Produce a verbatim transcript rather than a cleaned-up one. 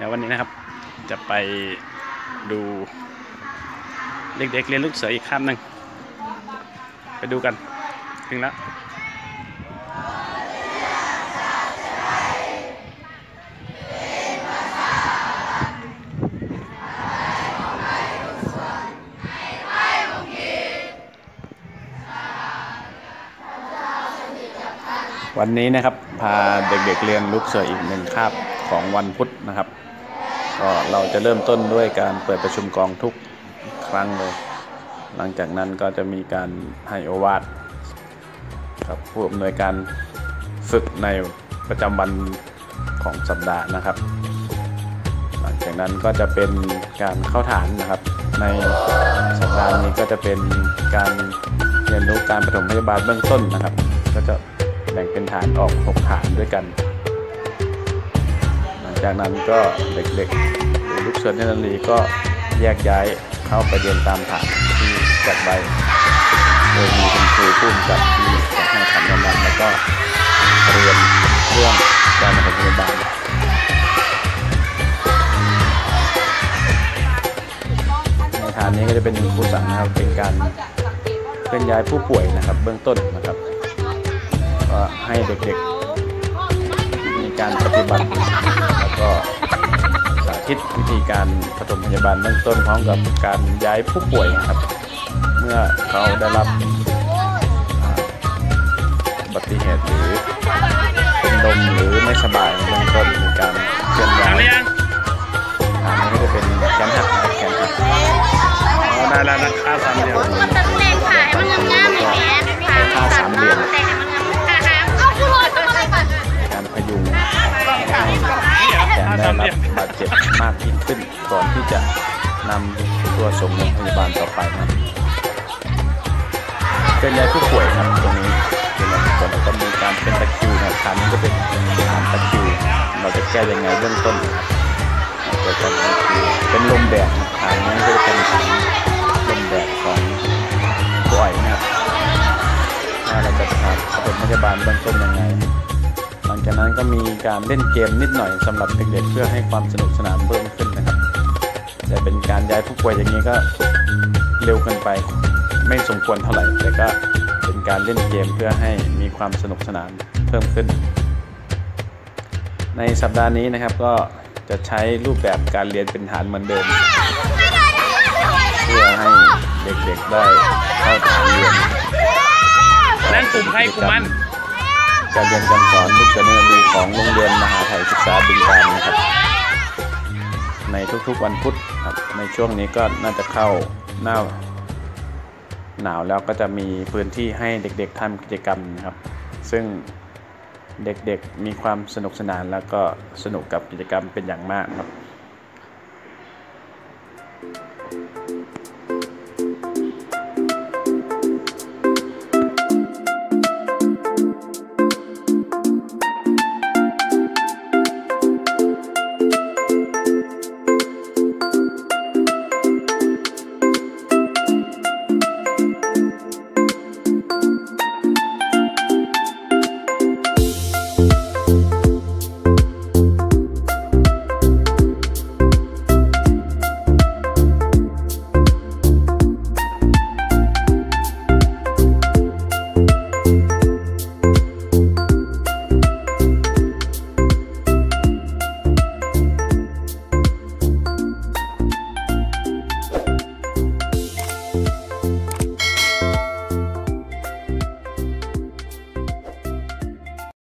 ยววันนี้นะครับจะไปดูเด็กๆเรียนลูกเสืออีกคาบหนึ่งไปดูกันถึงแล้ววันนี้นะครับพาเด็กๆเรียนลูกเสืออีกหนึ่งคาบของวันพุธนะครับก็เราจะเริ่มต้นด้วยการเปิดประชุมกองทุกครั้งเลยหลังจากนั้นก็จะมีการให้โอวาทครับผู้อำนวยการฝึกในประจำวันของสัปดาห์นะครับหลังจากนั้นก็จะเป็นการเข้าฐานนะครับในสัปดาห์นี้ก็จะเป็นการเรียนรู้การปฐมพยาบาลเบื้องต้นนะครับก็จะแบ่งเป็นฐานออกหกฐานด้วยกันหลังจากนั้นก็เด็กๆหรือลูกเสือเนตรนารีก็แยกย้ายเข้าไปเรียนตามฐานที่จัดไว้โดยมีคุณครูผู้จัดที่จะให้คำแนะนำแล้วก็เรียนเรื่องการปฐมพยาบาลในฐานนี้ก็จะเป็นครูสั่งนะครับเป็นการเคลื่อนย้ายผู้ป่วยนะครับเบื้องต้นนะครับก็ให้เด็กๆมีการปฏิบัติแล้วก็สาธิตวิธีการปฐมพยาบาลเบื้องต้นพร้อมกับการย้ายผู้ป่วยนะครับเมื่อเขาได้รับอุบัติเหตุหรือเป็นลมหรือไม่สบายเบื้องต้นมีการเคลื่อนย้ายอันนี้ก็จะเป็นแขนหักนะครับแขนหักอ๋อได้แล้วนะค่าสามเหลี่ยมแต่งขายมันงามๆอย่างนี้ค่าสามเหลี่ยมการพยุงแขนได้รับบาดเจ็บมากยิ่งขึ้นก่อนที่จะนำตัวส่งโรงพยาบาลต่อไปนะเป็นยาผู้ป่วยครับตรงนี้เป็นยาผู้ป่วยแล้วก็มีการเป็นตะคริวนะฐานนี้ก็เป็นฐานตะคริวเราจะแก้ยังไงเบื้องต้นเกิดจากตะคริวเป็นลมแดดฐานนี้ก็จะเป็นฐานลมแดดของป่วยนะครับเราจะทำปฐมพยาบาลเบื้องต้นยังไงหลังจากนั้นก็มีการเล่นเกมนิดหน่อยสำหรับเด็กๆเพื่อให้ความสนุกสนานเพิ่มขึ้นนะครับแต่เป็นการย้ายผู้ป่วยอย่างนี้ก็เร็วเกินไปไม่สมควรเท่าไหร่แต่ก็เป็นการเล่นเกมเพื่อให้มีความสนุกสนานเพิ่มขึ้นในสัปดาห์นี้นะครับก็จะใช้รูปแบบการเรียนเป็นฐานเหมือนเดิมเพื่อให้เด็กๆได้เข้าฐานเรียนนั่นกลุ่มใครกลุ่มมันการเรียนการสอนลูกเสือเนตรนารีของโรงเรียนมหาไทยศึกษาบึงกาฬนะครับในทุกๆวันพุธครับในช่วงนี้ก็น่าจะเข้าหน้าหนาวแล้วก็จะมีพื้นที่ให้เด็กๆทำกิจกรรมนะครับซึ่งเด็กๆมีความสนุกสนานแล้วก็สนุกกับกิจกรรมเป็นอย่างมากครับ